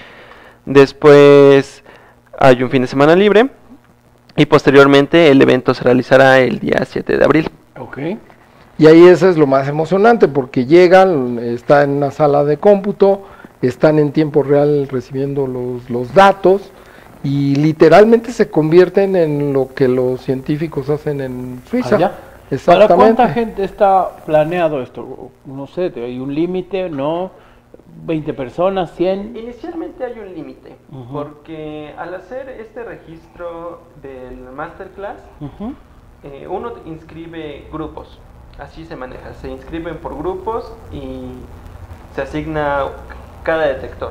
Después hay un fin de semana libre y posteriormente el evento se realizará el día siete de abril. Okay. Y ahí eso es lo más emocionante porque llegan, están en una sala de cómputo, están en tiempo real recibiendo los, los datos y literalmente se convierten en lo que los científicos hacen en Suiza. ¿Allá? Exactamente. ¿Para cuánta gente está planeado esto? No sé, ¿hay un límite? ¿No? ¿veinte personas? ¿cien? Inicialmente hay un límite, uh-huh. porque al hacer este registro del masterclass, uh-huh. eh, uno inscribe grupos, así se maneja, se inscriben por grupos y se asigna cada detector.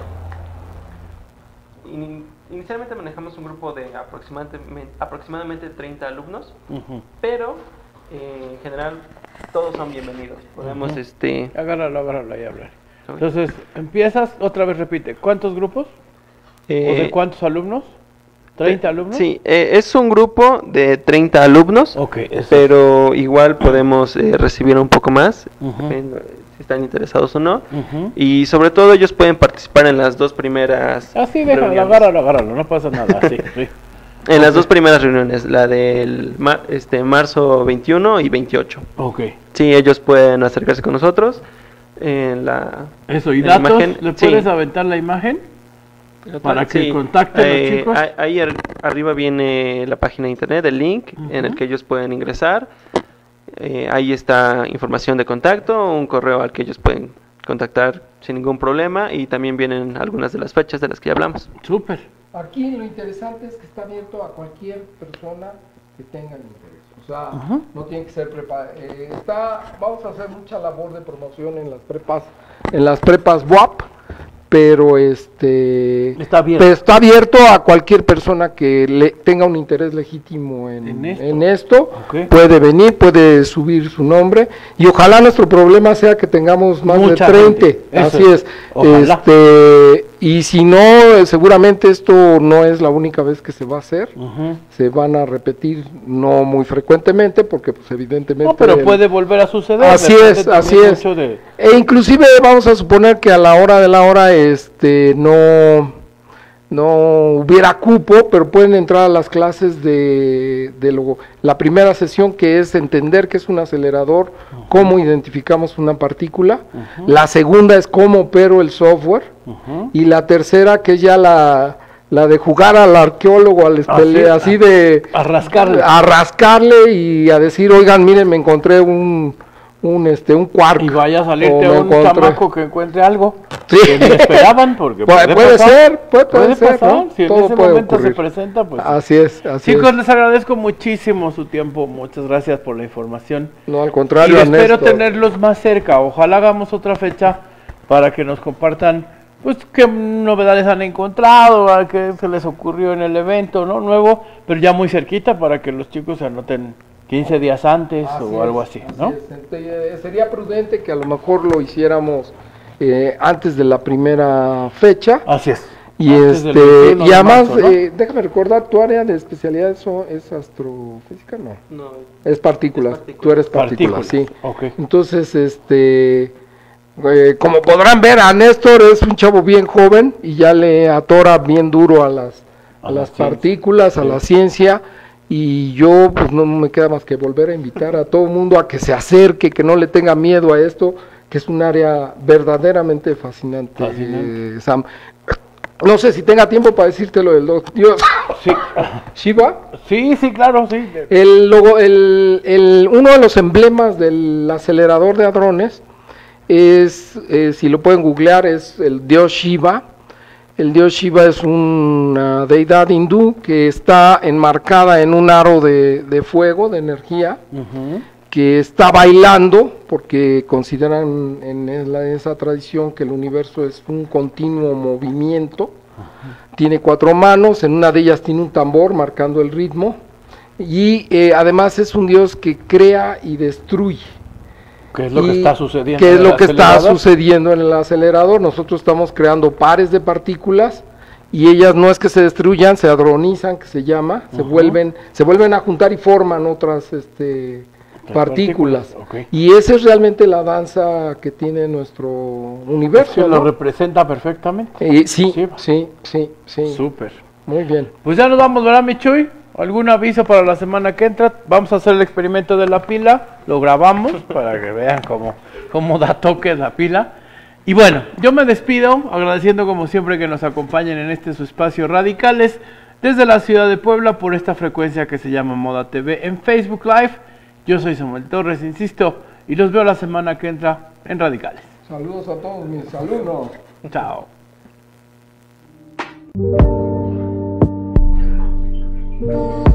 In, inicialmente manejamos un grupo de aproximadamente, aproximadamente treinta alumnos, uh-huh. pero eh, en general todos son bienvenidos. Podemos uh-huh. este... Agárralo, agárralo y hablar. Entonces, empiezas, otra vez repite, ¿cuántos grupos? Eh, ¿O de cuántos alumnos? ¿treinta alumnos? Sí, eh, es un grupo de treinta alumnos, okay, pero es. Igual podemos eh, recibir un poco más, uh-huh. depende, si están interesados o no, uh-huh. y sobre todo ellos pueden participar en las dos primeras Ah, sí, déjalo, agárralo, agárralo, no pasa nada, sí, sí. En las dos primeras reuniones, la del mar, este, marzo veintiuno y veintiocho. Ok. Sí, ellos pueden acercarse con nosotros. En la, Eso, ¿y datos? Imagen, ¿le puedes sí. aventar la imagen? Para que sí. contacten eh, los chicos. Ahí ar arriba viene la página de internet, el link, uh-huh. en el que ellos pueden ingresar. Eh, ahí está información de contacto, un correo al que ellos pueden contactar sin ningún problema, y también vienen algunas de las fechas de las que ya hablamos. Súper. Aquí lo interesante es que está abierto a cualquier persona que tenga interés. O sea, uh-huh. no tiene que ser prepa. Eh, está, vamos a hacer mucha labor de promoción en las prepas, en las prepas W A P, pero este está abierto, está abierto a cualquier persona que le tenga un interés legítimo en, en esto, en esto okay. puede venir, puede subir su nombre y ojalá nuestro problema sea que tengamos más Mucha de treinta, así es, ojalá. este y si no, seguramente esto no es la única vez que se va a hacer, uh-huh. se van a repetir no muy frecuentemente porque pues evidentemente no, pero el, puede volver a suceder, así es, así es de... e inclusive vamos a suponer que a la hora de la hora este no no hubiera cupo, pero pueden entrar a las clases de, de lo, la primera sesión, que es entender qué es un acelerador, uh-huh. cómo identificamos una partícula, uh-huh. la segunda es cómo opero el software, uh-huh. y la tercera, que es ya la, la de jugar al arqueólogo, al espele, así, así de... A rascarle. A rascarle y a decir, oigan, miren, me encontré un... un este un quark. Y vaya a salirte un encontré. chamaco que encuentre algo Sí. que ni esperaban, porque puede, puede, puede pasar, ser, puede, puede ser, pasar, ¿no? si Todo en ese puede momento ocurrir. se presenta, pues. Así es, así Chicos, es. les agradezco muchísimo su tiempo, muchas gracias por la información. No, al contrario, y espero Ernesto. tenerlos más cerca, ojalá hagamos otra fecha para que nos compartan, pues, qué novedades han encontrado, a qué se les ocurrió en el evento, ¿no? Nuevo, pero ya muy cerquita para que los chicos se anoten quince días antes Así o algo es, así, así ¿no? es. Entonces, sería prudente que a lo mejor lo hiciéramos eh, antes de la primera fecha. Así es. Y Antes del este veintiuno y de además, marzo, ¿no? eh, déjame recordar, tu área de especialidad eso es astrofísica, no. No, Es partículas. Es partículas. Tú eres partículas, sí. Ok. Entonces, este, eh, como podrán ver, a Néstor es un chavo bien joven y ya le atora bien duro a las, a A las la ciencia. partículas, a Sí. la ciencia. Y yo, pues no me queda más que volver a invitar a todo el mundo a que se acerque, que no le tenga miedo a esto, que es un área verdaderamente fascinante, Fascinante. eh, Sam. No sé si tenga tiempo para decirte lo del dos- Dios. Sí. Shiva. Sí, sí, claro, sí. El logo, el, el, uno de los emblemas del acelerador de hadrones es, eh, si lo pueden googlear, es el dios Shiva. El dios Shiva es una deidad hindú que está enmarcada en un aro de, de fuego, de energía, Ujú. que está bailando, porque consideran en esa, esa tradición que el universo es un continuo movimiento. Tiene cuatro manos, en una de ellas tiene un tambor marcando el ritmo, y eh, además es un dios que crea y destruye. ¿Qué es lo que Y está sucediendo? ¿Qué es en lo el que está acelerador? sucediendo en el acelerador? Nosotros estamos creando pares de partículas y ellas no es que se destruyan, se hadronizan, que se llama, se Ujú. vuelven, se vuelven a juntar y forman otras este partículas. partículas, ok. Y esa es realmente la danza que tiene nuestro universo. Que ¿no? lo representa perfectamente. Eh, sí, Sí. sí, sí, sí. Súper. Muy bien. Pues ya nos vamos, ¿verdad, mi Chuy? ¿Algún aviso para la semana que entra? Vamos a hacer el experimento de la pila, lo grabamos para que vean cómo, cómo da toque la pila. Y bueno, yo me despido agradeciendo como siempre que nos acompañen en este su espacio Radicales desde la ciudad de Puebla por esta frecuencia que se llama Moda T V en Facebook Live. Yo soy Samuel Torres, insisto, y los veo la semana que entra en Radicales. Saludos a todos mis alumnos. Chao. Thank you.